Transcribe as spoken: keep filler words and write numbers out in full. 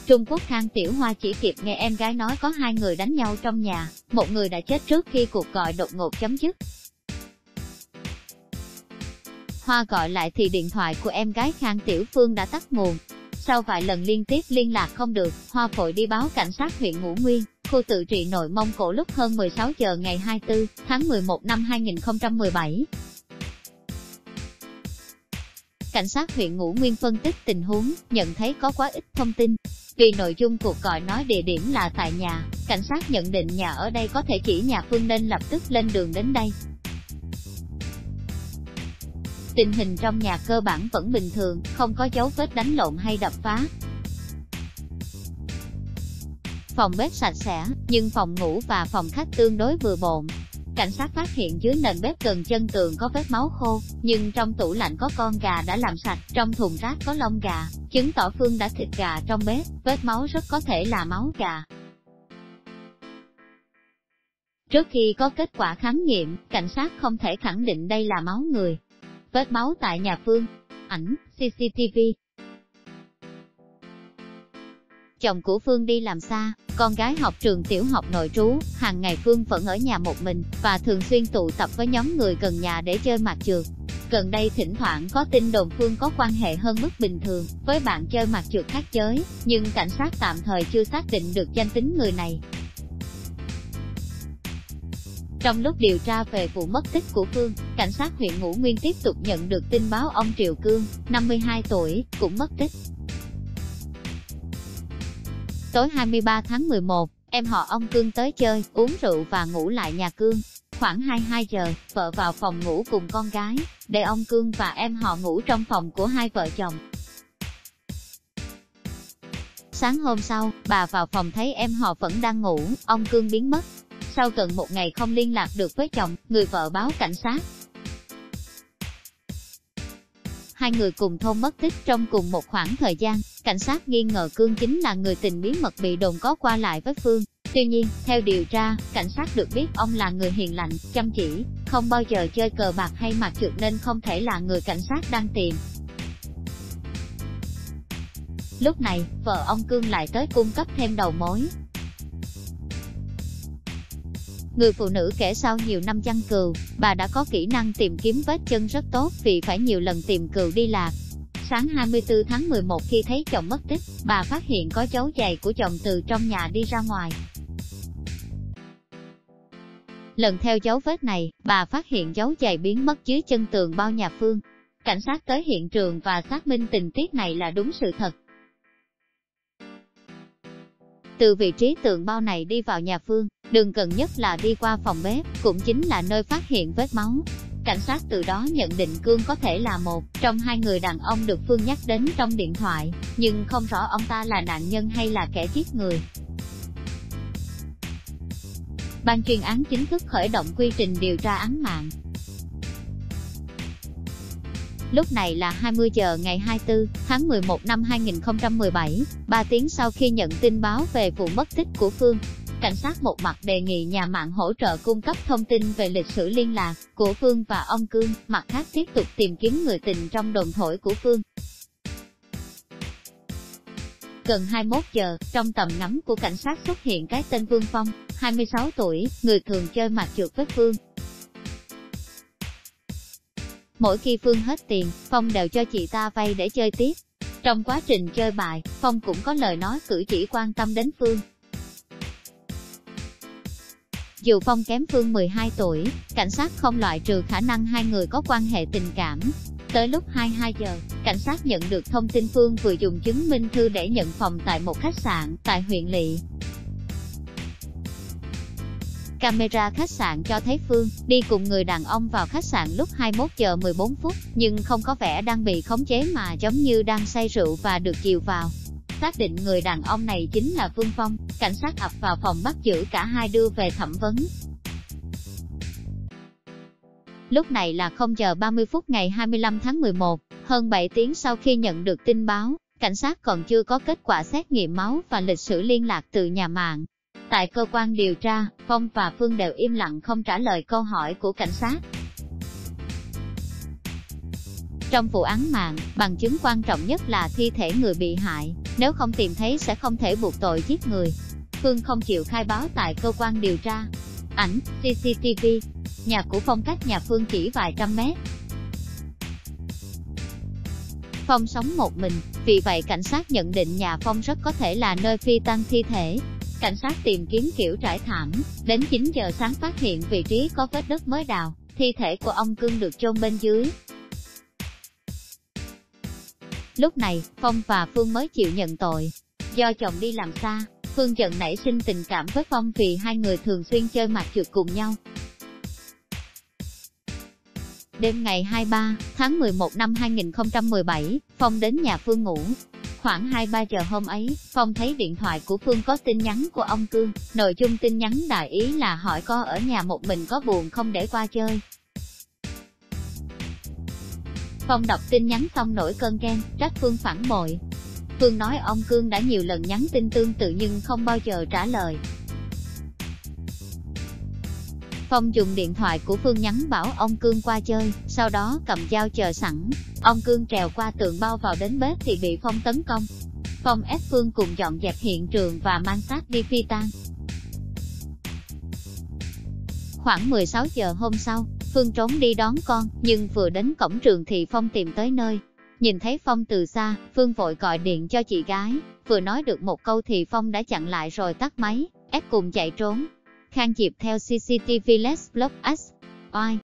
Trung Quốc Khang Tiểu Hoa chỉ kịp nghe em gái nói có hai người đánh nhau trong nhà, một người đã chết trước khi cuộc gọi đột ngột chấm dứt. Hoa gọi lại thì điện thoại của em gái Khang Tiểu Phương đã tắt nguồn. Sau vài lần liên tiếp liên lạc không được, Hoa vội đi báo cảnh sát huyện Ngũ Nguyên, khu tự trị Nội Mông Cổ lúc hơn mười sáu giờ ngày hai mươi tư tháng mười một năm hai nghìn không trăm mười bảy. Cảnh sát huyện Ngũ Nguyên phân tích tình huống, nhận thấy có quá ít thông tin. Vì nội dung cuộc gọi nói địa điểm là tại nhà, cảnh sát nhận định nhà ở đây có thể chỉ nhà Phương nên lập tức lên đường đến đây. Tình hình trong nhà cơ bản vẫn bình thường, không có dấu vết đánh lộn hay đập phá. Phòng bếp sạch sẽ, nhưng phòng ngủ và phòng khách tương đối bừa bộn. Cảnh sát phát hiện dưới nền bếp gần chân tường có vết máu khô, nhưng trong tủ lạnh có con gà đã làm sạch, trong thùng rác có lông gà, chứng tỏ Phương đã thịt gà trong bếp, vết máu rất có thể là máu gà. Trước khi có kết quả khám nghiệm, cảnh sát không thể khẳng định đây là máu người. Vết máu tại nhà Phương. Ảnh, xê xê tê vê. Chồng của Phương đi làm xa, con gái học trường tiểu học nội trú, hàng ngày Phương vẫn ở nhà một mình, và thường xuyên tụ tập với nhóm người gần nhà để chơi mạt trượt. Gần đây thỉnh thoảng có tin đồn Phương có quan hệ hơn mức bình thường với bạn chơi mạt trượt khác giới, nhưng cảnh sát tạm thời chưa xác định được danh tính người này. Trong lúc điều tra về vụ mất tích của Phương, cảnh sát huyện Ngũ Nguyên tiếp tục nhận được tin báo ông Triệu Cương, năm mươi hai tuổi, cũng mất tích. Tối hai mươi ba tháng mười một, em họ ông Cương tới chơi, uống rượu và ngủ lại nhà Cương. Khoảng hai mươi hai giờ, vợ vào phòng ngủ cùng con gái, để ông Cương và em họ ngủ trong phòng của hai vợ chồng. Sáng hôm sau, bà vào phòng thấy em họ vẫn đang ngủ, ông Cương biến mất. Sau gần một ngày không liên lạc được với chồng, người vợ báo cảnh sát. Hai người cùng thôn mất tích trong cùng một khoảng thời gian, cảnh sát nghi ngờ Cương chính là người tình bí mật bị đồn có qua lại với Phương. Tuy nhiên, theo điều tra, cảnh sát được biết ông là người hiền lành, chăm chỉ, không bao giờ chơi cờ bạc hay mạt trượt nên không thể là người cảnh sát đang tìm. Lúc này, vợ ông Cương lại tới cung cấp thêm đầu mối. Người phụ nữ kể sau nhiều năm chăn cừu, bà đã có kỹ năng tìm kiếm vết chân rất tốt vì phải nhiều lần tìm cừu đi lạc. Sáng hai mươi tư tháng mười một khi thấy chồng mất tích, bà phát hiện có dấu giày của chồng từ trong nhà đi ra ngoài. Lần theo dấu vết này, bà phát hiện dấu giày biến mất dưới chân tường bao nhà Phương. Cảnh sát tới hiện trường và xác minh tình tiết này là đúng sự thật. Từ vị trí tường bao này đi vào nhà Phương, đường gần nhất là đi qua phòng bếp, cũng chính là nơi phát hiện vết máu. Cảnh sát từ đó nhận định Cương có thể là một trong hai người đàn ông được Phương nhắc đến trong điện thoại, nhưng không rõ ông ta là nạn nhân hay là kẻ giết người. Ban chuyên án chính thức khởi động quy trình điều tra án mạng. Lúc này là hai mươi giờ ngày hai mươi tư tháng mười một năm hai nghìn không trăm mười bảy, ba tiếng sau khi nhận tin báo về vụ mất tích của Phương. Cảnh sát một mặt đề nghị nhà mạng hỗ trợ cung cấp thông tin về lịch sử liên lạc của Phương và ông Cương, mặt khác tiếp tục tìm kiếm người tình trong đồn thổi của Phương. Gần hai mươi mốt giờ, trong tầm ngắm của cảnh sát xuất hiện cái tên Vương Phong, hai mươi sáu tuổi, người thường chơi mạt trượt với Phương. Mỗi khi Phương hết tiền, Phong đều cho chị ta vay để chơi tiếp. Trong quá trình chơi bài, Phong cũng có lời nói cử chỉ quan tâm đến Phương. Dù Phong kém Phương mười hai tuổi, cảnh sát không loại trừ khả năng hai người có quan hệ tình cảm. Tới lúc hai mươi hai giờ, cảnh sát nhận được thông tin Phương vừa dùng chứng minh thư để nhận phòng tại một khách sạn tại huyện Lỵ. Camera khách sạn cho thấy Phương đi cùng người đàn ông vào khách sạn lúc hai mươi mốt giờ mười bốn phút, nhưng không có vẻ đang bị khống chế mà giống như đang say rượu và được dìu vào. Xác định người đàn ông này chính là Vương Phong, cảnh sát ập vào phòng bắt giữ cả hai đưa về thẩm vấn. Lúc này là không giờ ba mươi phút ngày hai mươi lăm tháng mười một, hơn bảy tiếng sau khi nhận được tin báo, cảnh sát còn chưa có kết quả xét nghiệm máu và lịch sử liên lạc từ nhà mạng. Tại cơ quan điều tra, Phong và Phương đều im lặng không trả lời câu hỏi của cảnh sát. Trong vụ án mạng, bằng chứng quan trọng nhất là thi thể người bị hại, nếu không tìm thấy sẽ không thể buộc tội giết người. Phương không chịu khai báo tại cơ quan điều tra. Ảnh, xê xê tê vê. Nhà của Phong cách nhà Phương chỉ vài trăm mét. Phong sống một mình, vì vậy cảnh sát nhận định nhà Phong rất có thể là nơi phi tang thi thể. Cảnh sát tìm kiếm kiểu trải thảm, đến chín giờ sáng phát hiện vị trí có vết đất mới đào, thi thể của ông Cương được chôn bên dưới. Lúc này, Phong và Phương mới chịu nhận tội. Do chồng đi làm xa, Phương dần nảy sinh tình cảm với Phong vì hai người thường xuyên chơi mặt trượt cùng nhau. Đêm ngày hai mươi ba tháng mười một năm hai nghìn không trăm mười bảy, Phong đến nhà Phương ngủ. Khoảng hai ba giờ hôm ấy, Phong thấy điện thoại của Phương có tin nhắn của ông Cương. Nội dung tin nhắn đại ý là hỏi có ở nhà một mình có buồn không để qua chơi. Phong đọc tin nhắn xong nổi cơn ghen, trách Phương phản bội. Phương nói ông Cương đã nhiều lần nhắn tin tương tự nhưng không bao giờ trả lời. Phong dùng điện thoại của Phương nhắn bảo ông Cương qua chơi, sau đó cầm dao chờ sẵn. Ông Cương trèo qua tường bao vào đến bếp thì bị Phong tấn công. Phong ép Phương cùng dọn dẹp hiện trường và mang xác đi phi tang. Khoảng mười sáu giờ hôm sau, Phương trốn đi đón con, nhưng vừa đến cổng trường thì Phong tìm tới nơi. Nhìn thấy Phong từ xa, Phương vội gọi điện cho chị gái. Vừa nói được một câu thì Phong đã chặn lại rồi tắt máy, ép cùng chạy trốn. Khang Diệp theo xê xê tê vê Let's Block Us. Oai.